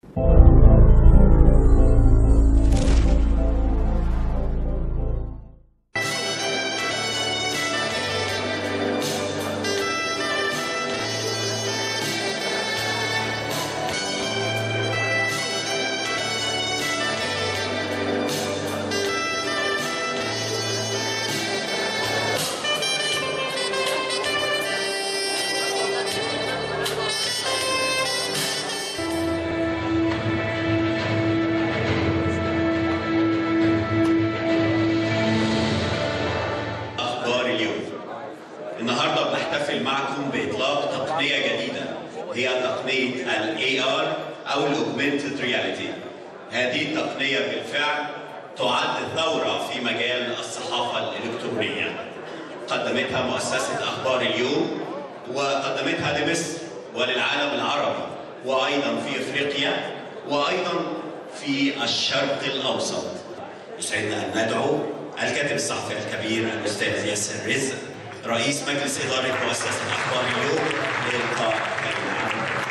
النهارده بنحتفل معكم بإطلاق تقنية جديدة هي تقنية ال AR أو ال Augmented Reality. هذه التقنية بالفعل تعد ثورة في مجال الصحافة الإلكترونية. قدمتها مؤسسة أخبار اليوم وقدمتها لمصر وللعالم العربي وأيضا في أفريقيا وأيضا في الشرق الأوسط. يسعدنا أن ندعو الكاتب الصحفي الكبير الأستاذ ياسر رزق رئيس مجلس إدارة مؤسسة أخبار اليوم لإلقاء كلمة.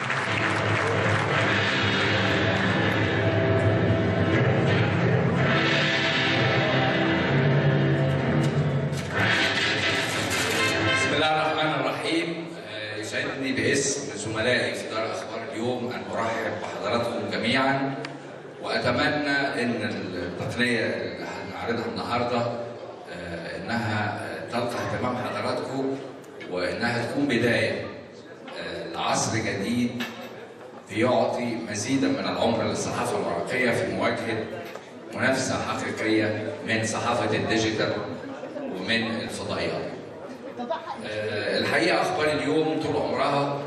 بسم الله الرحمن الرحيم. يسعدني باسم زملائي في إدارة أخبار اليوم أن أرحب بحضراتكم جميعا، وأتمنى أن التقنية اللي هنعرضها النهارده إنها تلقى اهتمام حضراتكم، وإنها تكون بداية لعصر جديد بيعطي مزيدا من العمر للصحافة الورقية في مواجهة منافسة حقيقية من صحافة الديجيتال ومن الفضائيات. الحقيقة أخبار اليوم طول عمرها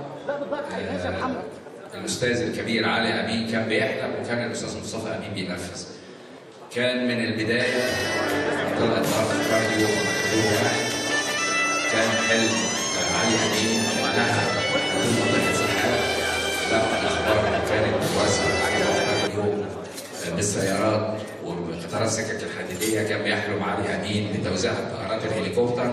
الأستاذ الكبير علي أمين كان بيحلم، وكان الأستاذ مصطفى أمين بينفذ. كان من البداية طلعت أخبار اليوم كان حلم علي أمين إنها تكون منطقة صحراء. لما الأخبار كانت توزع على أخبار اليوم بالسيارات وبقطارات السكك الحديدية، كان بيحلم علي أمين بتوزيع طائرات الهليكوبتر.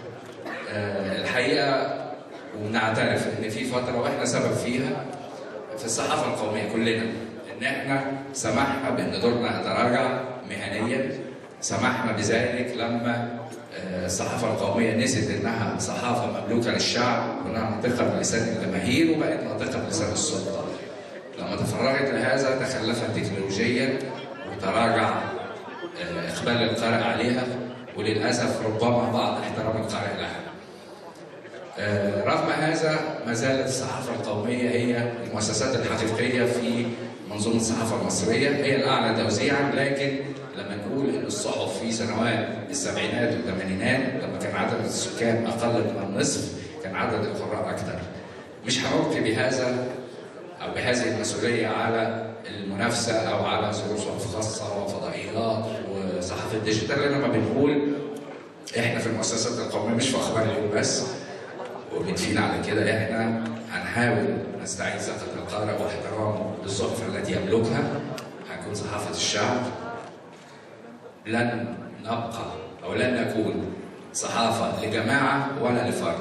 الحقيقة وبنعترف إن في فترة وإحنا سبب فيها في الصحافة القومية كلنا، إن إحنا سمحنا بإن دورنا يتراجع مهنيا. سمحنا بذلك لما الصحافة القومية نسيت إنها صحافة مملوكة للشعب، وإنها ناطقة بلسان الجماهير وبقت ناطقة بلسان السلطة. لما تفرغت لهذا تخلفت تكنولوجيا وتراجع إقبال القارئ عليها، وللأسف ربما بعض احترام القارئ لها. رغم هذا ما زالت الصحافة القومية هي المؤسسات الحقيقية في منظومة الصحافة المصرية، هي الأعلى توزيعا. لكن لما نقول إن الصحف في سنوات السبعينات والثمانينات لما كان عدد السكان أقل من النصف كان عدد القراء أكثر. مش هنلقي بهذا أو بهذه المسؤولية على المنافسة أو على ظروف صحف خاصة وفضائيات وصحافة الديجيتال، لما بنقول إحنا في المؤسسات القومية مش في أخبار اليوم بس، وبنفين على كده إحنا هنحاول نستعيد ثقة القارئ واحترامه للصحف التي يملكها. هنكون صحافة الشعب. لن نبقى أو لن نكون صحافة لجماعة ولا لفرد.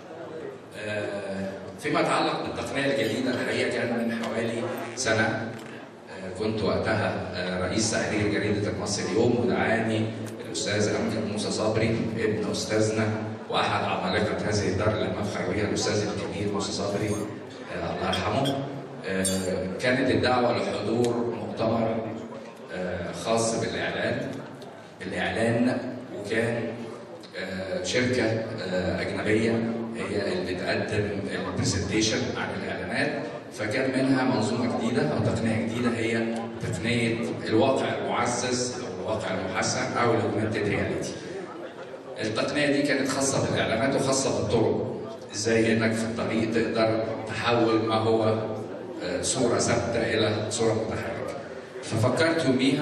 فيما يتعلق بالتقنية الجديدة، الحقيقة كان من حوالي سنة كنت وقتها رئيس تحرير جريدة المصري اليوم، ودعاني الأستاذ أمجد موسى صبري ابن أستاذنا وأحد عمالقة هذه الدار اللي نفخر بها الأستاذ الكبير موسى صبري الله يرحمه. كانت الدعوة لحضور مؤتمر خاص بالإعلان، وكان شركة أجنبية هي اللي بتقدم البرزنتيشن عن الإعلانات. فكان منها منظومة جديدة أو تقنية جديدة هي تقنية الواقع المعزز أو الواقع المحسن أو الأوجمانتد رياليتي. التقنية دي كانت خاصة بالإعلانات وخاصة بالطرق، إزاي إنك في الطريق تقدر تحول ما هو صورة ثابتة إلى صورة متحركة. ففكرت يوميها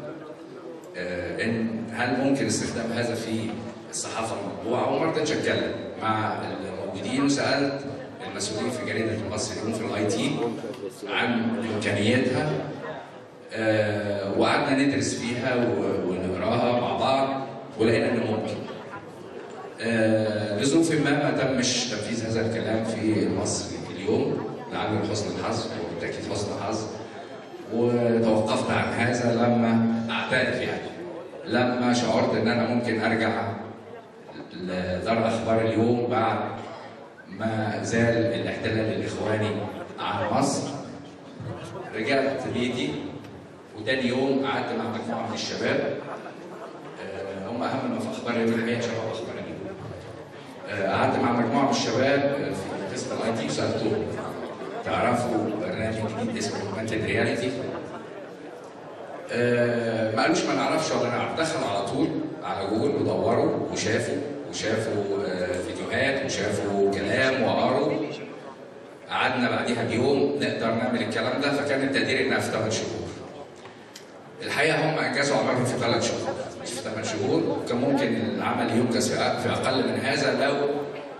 إن هل ممكن استخدام هذا في الصحافة المطبوعة، وما رضيتش أتكلم مع الموجودين، وسألت المسؤولين في جريدة المصري اليوم في الآي تي عن إمكانياتها، وقعدنا ندرس فيها ونقراها مع بعض، ولقينا إنه ممكن. لظروف ما تمش تنفيذ هذا الكلام في المصري اليوم، لعل حسن الحظ وبالتأكيد حسن حظ وتوقفت عن هذا لما اعترف، يعني لما شعرت ان انا ممكن ارجع لدار اخبار اليوم بعد ما زال الاحتلال الاخواني عن مصر. رجعت بيتي، وتاني يوم قعدت مع مجموعه من الشباب، هم اهم ما في اخبار اليوم الحقيقه شباب اخبار اليوم. قعدت مع مجموعه من الشباب في قسم الاي تي وسالتهم تعرفوا برنامج جديد اسمه اوجمانتد رياليتي؟ ما قالوش ما نعرفش ولا نعرف، دخلوا على طول على جوجل ودوروا وشافوا فيديوهات وشافوا كلام وقروا. قعدنا بعديها بيوم نقدر نعمل الكلام ده، فكان التقدير انها في 8 شهور. الحقيقه هم انجزوا عملهم في 3 شهور مش في 8 شهور، وكان ممكن العمل ينجز في اقل من هذا لو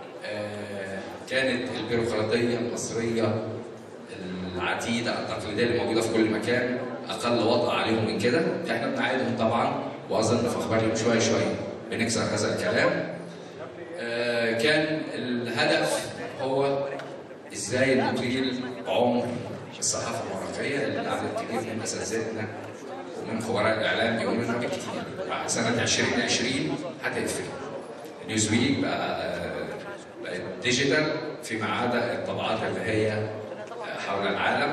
كانت البيروقراطيه المصريه العتيده التقليديه اللي موجوده في كل مكان اقل وطأ عليهم من كده. احنا بنعايدهم طبعا، واظن في اخبار اليوم شويه شويه بنكسر هذا الكلام. كان الهدف هو ازاي نطيل عمر الصحافه الورقيه اللي عدد كبير من اساتذتنا ومن خبراء الاعلام بيقولوا انها بكتير. بعد سنه 2020 هتقفل. نيوزويك بقت ديجيتال فيما عدا الطبعات اللي هي حول العالم.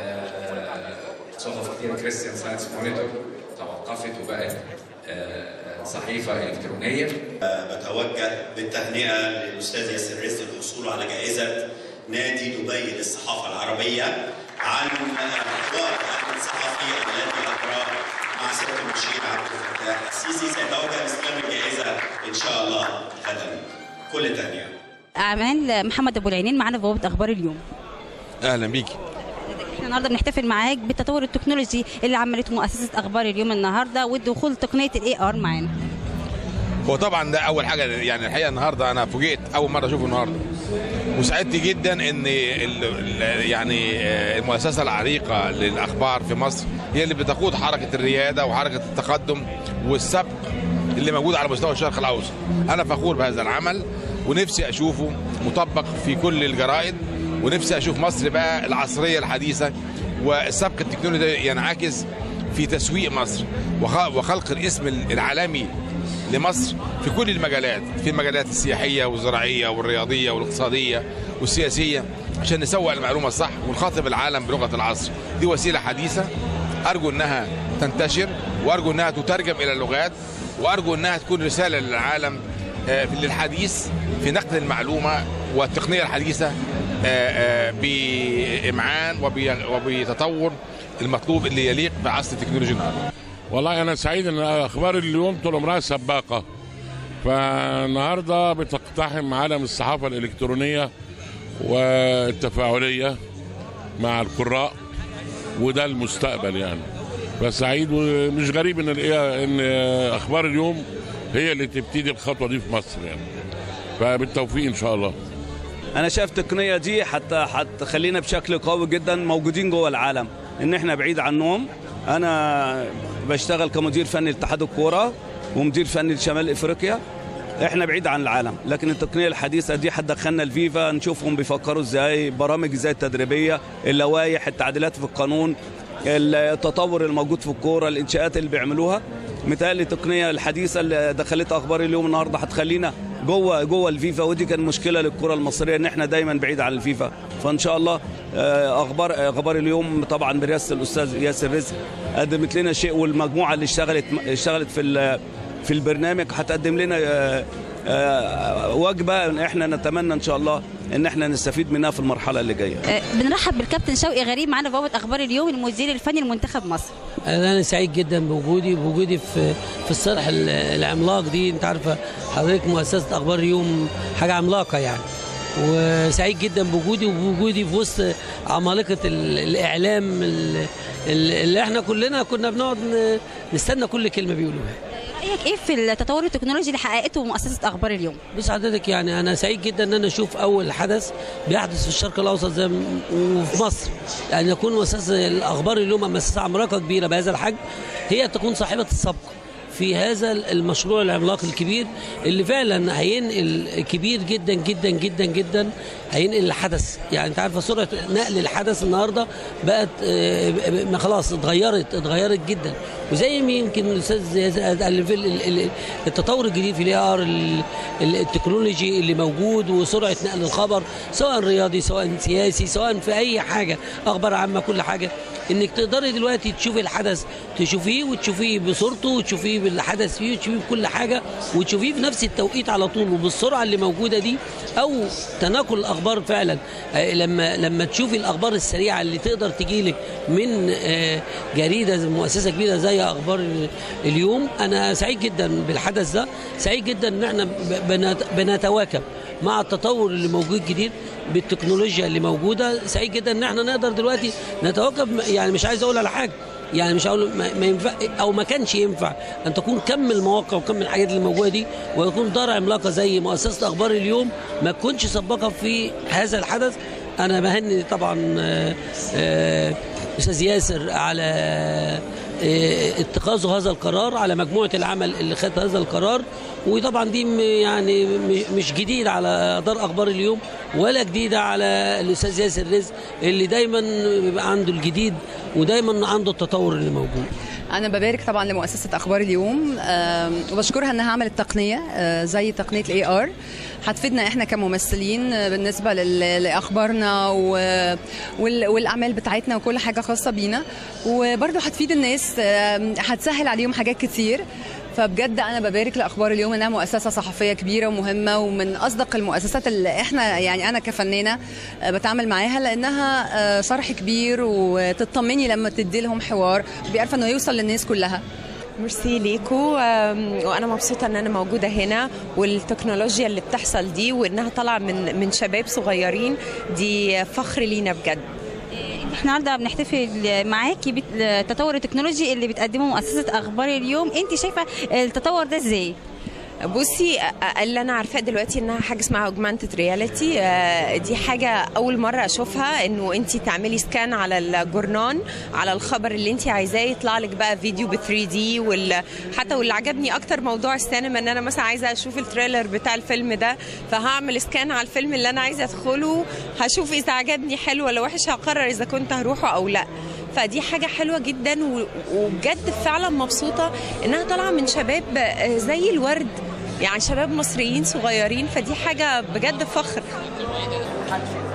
صحف كتير كريستيان ساينس مونيتور توقفت وبقت صحيفه الكترونيه. بتوجه بالتهنئه للاستاذ ياسر رزق للحصول على جائزه نادي دبي للصحافه العربيه عن اخبار احمد الصحفي الذي اجراه مع سياده المشير عبد الفتاح السيسي. سيتوجه باستلام الجائزه ان شاء الله غدا. كل التهنئه. اعمال محمد ابو العينين معانا في بوابه اخبار اليوم. اهلا بيكي. احنا النهارده بنحتفل معاك بالتطور التكنولوجي اللي عملته مؤسسه اخبار اليوم النهارده ودخول تقنيه الاي ار معانا. هو طبعا ده اول حاجه، يعني الحقيقه النهارده انا فوجئت اول مره اشوفه النهارده، وسعدت جدا ان يعني المؤسسه العريقه للاخبار في مصر هي اللي بتقود حركه الرياده وحركه التقدم والسبق اللي موجود على مستوى الشرق الاوسط. انا فخور بهذا العمل ونفسي اشوفه مطبق في كل الجرائد، ونفسي اشوف مصر بقى العصريه الحديثه والسبق التكنولوجي ينعكس في تسويق مصر وخلق الاسم العالمي لمصر في كل المجالات، في المجالات السياحيه والزراعيه والرياضيه والاقتصاديه والسياسيه، عشان نسوق المعلومه الصح ونخاطب العالم بلغه العصر. دي وسيله حديثه ارجو انها تنتشر، وارجو انها تترجم الى اللغات، وارجو انها تكون رساله للعالم للحديث في نقل المعلومه والتقنيه الحديثه بإمعان وبتطور المطلوب اللي يليق بعصر التكنولوجيا النهارده. والله أنا سعيد إن أخبار اليوم طول عمرها سباقة، فالنهارده بتقتحم عالم الصحافة الإلكترونية والتفاعلية مع القراء، وده المستقبل يعني. فسعيد ومش غريب إن أخبار اليوم هي اللي تبتدي الخطوة دي في مصر يعني. فبالتوفيق إن شاء الله. أنا شايف التقنية دي هتخلينا بشكل قوي جدا موجودين جوه العالم، إن إحنا بعيد عنهم. أنا بشتغل كمدير فني لاتحاد الكورة ومدير فني لشمال إفريقيا. إحنا بعيد عن العالم، لكن التقنية الحديثة دي هتدخلنا الفيفا، نشوفهم بيفكروا إزاي، برامج إزاي التدريبية، اللوائح، التعديلات في القانون، التطور الموجود في الكورة، الإنشاءات اللي بيعملوها. متهيألي التقنية الحديثة اللي دخلتها أخبار اليوم النهارده هتخلينا جوه الفيفا، ودي كان مشكله للكره المصريه ان احنا دايما بعيد عن الفيفا. فان شاء الله اخبار اليوم طبعا برئاسه الاستاذ ياسر رزق قدمت لنا شيء، والمجموعه اللي اشتغلت في البرنامج هتقدم لنا وجبه احنا نتمنى ان شاء الله ان احنا نستفيد منها في المرحله اللي جايه. بنرحب بالكابتن شوقي غريب معانا في بوابه اخبار اليوم، المدير الفني لمنتخب مصر. انا سعيد جدا بوجودي في الصرح العملاق دي. انت عارفه حضرتك مؤسسه اخبار اليوم حاجه عملاقه يعني، وسعيد جدا بوجودي في وسط عمالقه الاعلام اللي احنا كلنا كنا بنقعد نستنى كل كلمه بيقولوها. رايك ايه في التطور التكنولوجي اللي حققته مؤسسه اخبار اليوم؟ بص حضرتك، يعني انا سعيد جدا ان انا اشوف اول حدث بيحدث في الشرق الاوسط زي وفي مصر، يعني يكون مؤسسه الاخبار اليوم مؤسسه عملاقه كبيره بهذا الحجم هي تكون صاحبه السبق في هذا المشروع العملاق الكبير اللي فعلا هينقل كبير جدا جدا جدا جدا، هينقل الحدث. يعني انت عارفه سرعه نقل الحدث النهارده بقت خلاص اتغيرت جدا. وزي ما يمكن الاستاذ قال في التطور الجديد في الاي ار، التكنولوجي اللي موجود وسرعه نقل الخبر سواء رياضي سواء سياسي سواء في اي حاجه، اخبار عامه، كل حاجه، انك تقدري دلوقتي تشوفي الحدث، تشوفيه وتشوفيه بصورته وتشوفيه بالحدث فيه وتشوفيه بكل حاجه وتشوفيه في نفس التوقيت على طول وبالسرعه اللي موجوده دي، او تناقل الاخبار فعلا. لما تشوفي الاخبار السريعه اللي تقدر تجيلك من جريده مؤسسه كبيره زي اخبار اليوم. انا سعيد جدا بالحدث ده، سعيد جدا ان احنا بنتواكب مع التطور اللي موجود جديد بالتكنولوجيا اللي موجوده. سعيد جدا ان احنا نقدر دلوقتي نتواكب. يعني مش عايز اقول على حاجه، يعني مش هقول ما ينفع او ما كانش ينفع ان تكون كم المواقع وكم الحاجات اللي موجوده دي ويكون دار عملاقه زي مؤسسه اخبار اليوم ما تكونش سباقه في هذا الحدث. انا بهني طبعا استاذ ياسر على اتخاذه هذا القرار، على مجموعه العمل اللي خدت هذا القرار. وطبعا دي يعني مش جديد على دار اخبار اليوم ولا جديده على الاستاذ ياسر رزق اللي دايما بيبقى عنده الجديد ودايما عنده التطور اللي موجود. أنا ببارك طبعا لمؤسسة أخبار اليوم وبشكرها إنها عملت تقنية زي تقنية الاي ار هتفيدنا إحنا كممثلين بالنسبة لأخبارنا والأعمال بتاعتنا وكل حاجة خاصة بينا، وبرضه هتفيد الناس، هتسهل عليهم حاجات كتير. فبجد انا ببارك لاخبار اليوم انها مؤسسه صحفيه كبيره ومهمه ومن اصدق المؤسسات اللي احنا يعني انا كفنانه بتعامل معاها، لانها شرح كبير وتطمني لما تدي لهم حوار بيعرف انه يوصل للناس كلها. ميرسي ليكو، وانا مبسوطه ان انا موجوده هنا، والتكنولوجيا اللي بتحصل دي وانها طالعه من شباب صغيرين دي فخر لينا بجد. احنا النهارده بنحتفل معاكي بالتطور التكنولوجي اللي بتقدمه مؤسسه اخبار اليوم. انت شايفه التطور ده ازاي؟ بصي، اللي انا عارفاه دلوقتي انها حاجه اسمها اوجمانتد رياليتي. دي حاجه اول مره اشوفها، انه انت تعملي سكان على الجورنان على الخبر اللي انت عايزاه يطلع لك بقى فيديو ب 3 دي. حتى واللي عجبني اكتر موضوع السينما، ان انا مثلا عايزه اشوف التريلر بتاع الفيلم ده، فهعمل سكان على الفيلم اللي انا عايزه ادخله، هشوف اذا عجبني حلو ولا وحش، هقرر اذا كنت هروحه او لا. فدي حاجة حلوة جدا، وبجد فعلا مبسوطة انها طالعة من شباب زي الورد، يعني شباب مصريين صغيرين، فدي حاجة بجد فخر.